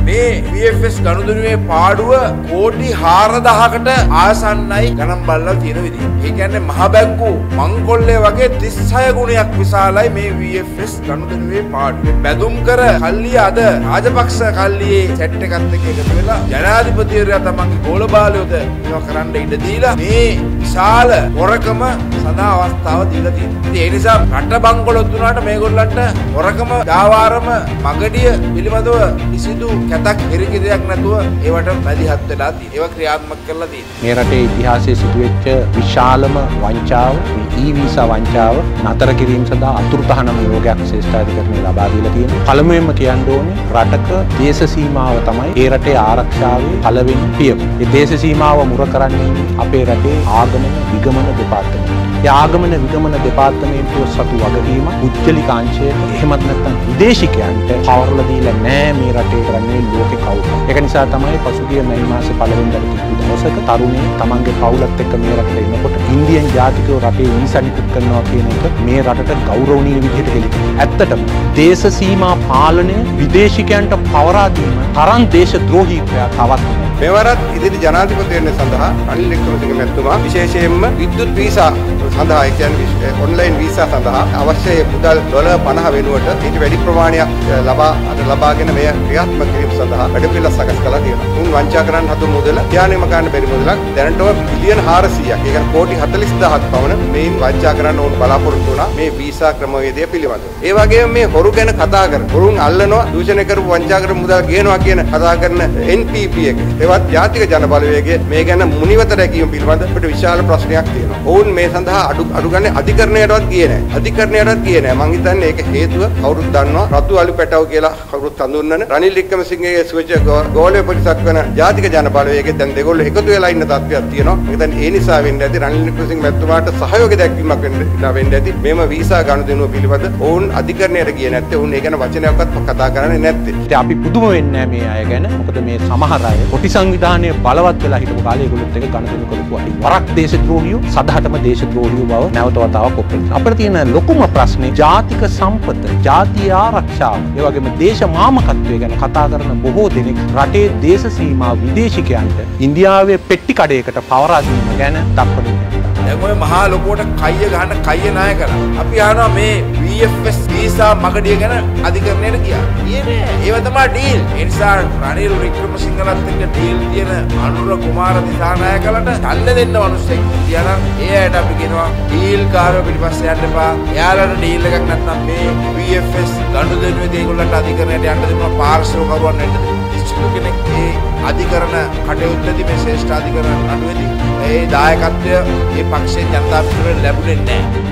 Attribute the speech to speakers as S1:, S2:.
S1: මේ VFS ගනුදෙනුවේ පාඩුව කෝටි 4000කට ආසන්නයි ගණන් බලලා තියෙන විදිහ. ඒ කියන්නේ මහ බැංකු මංකොල්ලේ වගේ 36 ගුණයක් විශාලයි මේ VFS ගනුදෙනුවේ පාඩුව. බැදුම් කර කල්ලිය අද රාජපක්ෂ කල්ලියේ සෙට් එකත් එක්ක එකතු වෙලා ජනාධිපතිවරයා තමන්ගේ ගෝලබාලයෝද මේවා කරන්න ඉඩ දීලා මේ විශාල හොරකම සදා අවස්ථාව දීලා තියෙනවා. ඒ නිසා රට බංකොලොත් වුණාට මේගොල්ලන්ට හොරකම දාවාරම මගඩිය පිළිබඳව කිසිදු කැතක් හිරිකිරියක් නැතුව ඒවට මැදිහත් වෙලා තියෙනවා. ඒවා ක්‍රියාත්මක කරලා තියෙනවා.
S2: මේ රටේ ඉතිහාසයේ සිදුවෙච්ච විශාලම වංචාව, ඊ-වීසා වංචාව නතර කිරීම සඳහා අතුරුතහනම යෝගයක් ශ්‍රේෂ්ඨාධිකරණය ලබා දීලා තියෙනවා. පළමුවෙන්ම කියන්න ඕනේ රටක දේශ සීමාව තමයි ඒ රටේ ආරක්ෂාවේ පළවෙනි පියවර. මේ දේශ සීමාව මුර කරන්නේ අපේ රටේ ආගමන විගමන දෙපාර්තමේන්තුව. ඒ ආගමන විගමන දෙපාර්තමේන්තුව සතු වගකීම උච්චලිකාංශයට එහෙමත් නැත්නම් විදේශිකයන්ට පවර්ලා දීලා නැහැ මේ රටේ කරන්නේ ලෝකේ කවුරුත්. ඒක නිසා තමයි පසුගිය මැයි මාසේ පළවෙනිදා කිව්ව දවසක තරුණේ තමන්ගේ පවුලත් එක්ක මේ රටට එනකොට ඉන්දියන් ජාතිකයෝ රටේ වීසා නිකුත් කරනවා කියන එක මේ රටට ගෞරවනීය විදිහට හෙළිකරනවා. ඇත්තටම දේශ සීමා පාලනය විදේශිකයන්ට පවරා දීම තරම් දේශද්‍රෝහී ක්‍රියාවක්.
S3: මෙවරත් ඉදිරි ජනාධිපති වෙන්න සඳහා රනිල් වික්‍රමසිංහ මැතිතුමා විශේෂයෙන්ම විද්‍යුත් වීසා සඳහා ඒ කියන්නේ ඔන්ලයින් වීසා සඳහා අවශ්‍ය මුදල් $50 වෙනුවට ඊට වැඩි ප්‍රමාණයක් ලබාගෙන මෙය ක්‍රියාත්මක කිරීම සඳහා වැඩපිළිවෙළ සකස් කළා කියලා. උන් වංචා කරන්න හදු මුදල ධානයම ගන්න බැරි මුදලක් දැනටම බිලියන 400ක්. ඒ කියන්නේ කෝටි 40000ක් පමණ මේන් වංචා කරන්න උන් බලාපොරොත්තු වුණා මේ වීසා ක්‍රමවේදය පිළිබඳව. ඒ වගේම මේ හොරු ගැන කතා කරන හොරුන් අල්ලනවා දූෂණය කරපු වංචා කරපු මුදල් ගේනවා කියන කතා කරන NPP එක. ඒවත් ජාතික ජන බලවේගයේ මේ ගැන මුනිවත රැකීම පිළිබඳ අපිට විශාල ප්‍රශ්නයක් තියෙනවා. ඔවුන් මේ සඳහා අඩු ගන්න අධිකරණයටවත් ගියේ නැහැ. අධිකරණයටවත් ගියේ නැහැ. මං හිතන්නේ ඒක හේතුව කවුරුත් දන්නවා රතු අලු පැටව කියලා කවුරුත් හඳුන්වන රනිල් වික්‍රමසිංහගේ සුවච ගෝලීය පරිසක් වෙන ජාතික ජන බලවේගයේ දැන් දෙගොල්ලෝ එකතු වෙලා ඉන්න තත්ත්වයක් තියෙනවා. ඒක දැන් ඒ නිසා වෙන්න ඇති රනිල් වික්‍රමසිංහ මැතිතුමාට සහයෝගය දැක්වීමක් වෙන්න ඇති. මේම වීසා ගනුදෙනුව පිළිබඳ ඔවුන් අධිකරණයට ගියේ නැත්තේ ඔවුන් ඒ ගැන වචනයක්වත් කතා කරන්නේ නැත්තේ.
S2: ඉතින් අපි පුදුම වෙන්නේ නැහැ මේ අය ගැන. මොකද මේ සමහර අය කොටි සංවිධානයේ බලවත් වෙලා හිටපු කාලේ ඒගොල්ලොත් එක ගනුදෙනු කරපු අය. වරක් දේශද්‍රෝහියෝ සදහටම දේශද්‍රෝහියෝ බව නැවත වතාවක් ඔප්පු කරනවා. අපිට තියෙන ලොකුම ප්‍රශ්නේ ජාතික සම්පත, ජාතිය ආරක්ෂාව, ඒ වගේම දේශ මාමකත්වය ගැන කතා කරන බොහෝ දෙනෙක් රටේ දේශ සීමා විදේශිකයන්ට ඉන්දියාවේ පෙට්ටි කඩේකට පවරා දීම ගැන දක්වනවා.
S1: දැන් ඔය මහා ලොකුවට කයිය ගහන කයිය නාය කරා. අපි අහනවා මේ VFS වීසා මගඩිය ගැන අධිකරණයට ගියා. ඊයේ ඒව තමයි ඩීල්. ඒ නිසා රනිල් වික්‍රමසිංහලත් එක්ක ඩීල් තියෙන අනුර කුමාර දිසානායකලට ඡන්ද දෙන්න මිනිස්සෙක් කියනවා. ඒ අයට අපි කියනවා ඩීල් කාරෝ පිටිපස්සේ යන්න එපා. එයාලට ඩීල් එකක් නැත්නම් මේ VFS ගනුදෙනුවේදී ඒගොල්ලන්ට අධිකරණයට යන්න දෙනවා පාර්ශ්වකරුවන් වෙන්න දෙනවා. කිසිදු කෙනෙක් ඒ අධිකරණ කටයුත්තේදී මේ ශ්‍රේෂ්ඨාධිකරණ නඩුවේදී ඒ දායකත්වය ඒ පක්ෂයෙන් ජනතා පිටුවෙන් ලැබුණේ නැහැ.